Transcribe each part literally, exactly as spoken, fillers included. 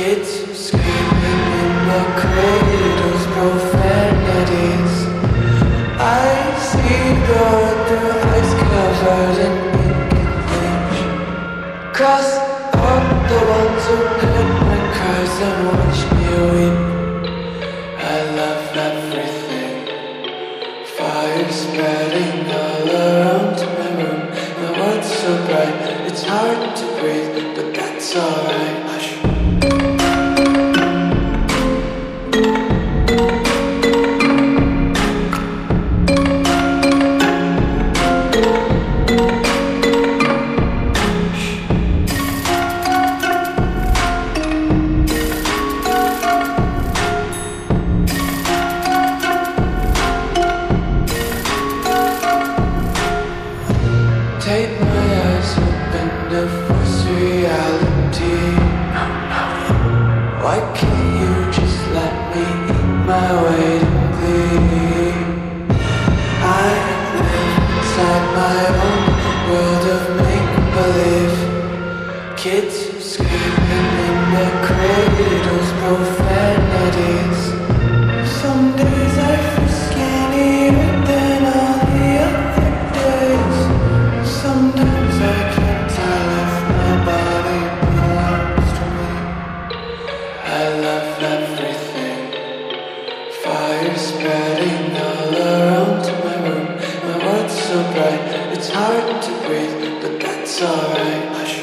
Kids screaming in their cradles, profanities. I see the world through eyes covered in ink and bleach. Cross out the ones who heard my cries and watched me weep. I love everything. Fire spreading all around my room. My world's so bright, it's hard to breathe, but that's alright. Hush. Take my eyes open to force reality. Why can't you just let me eat my weight in glee? I live inside my own world of make-believe. Kids screaming in their cradles, profanities. Some days I feel skinnier than all the other days. Sometimes I can't tell if my body belongs to me. I love everything. Fire spreading all around my room. My world's so bright, it's hard to breathe, but that's alright. Hush.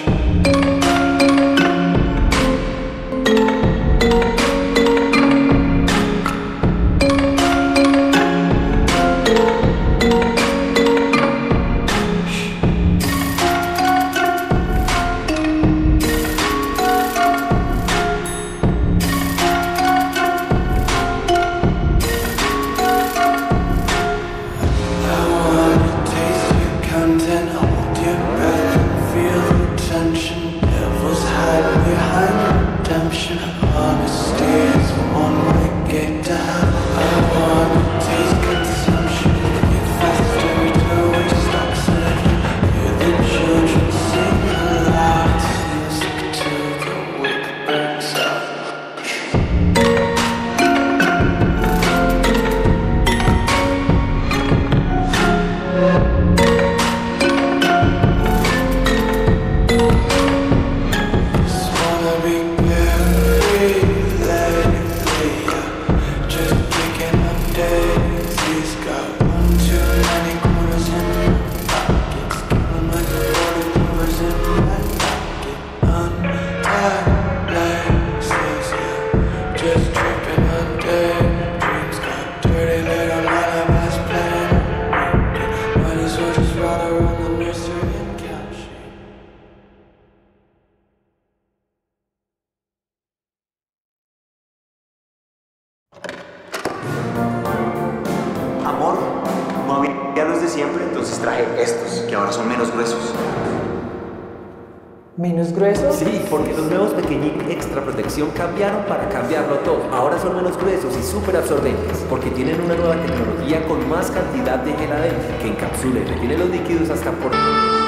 Amor, no había los de siempre, entonces traje estos, que ahora son menos gruesos. ¿Menos gruesos? Sí, porque los nuevos Pequeñín Extra Protección cambiaron para cambiarlo todo. Ahora son menos gruesos y súper absorbentes, porque tienen una nueva tecnología con más cantidad de gel adentro, que encapsula y retiene los líquidos hasta por...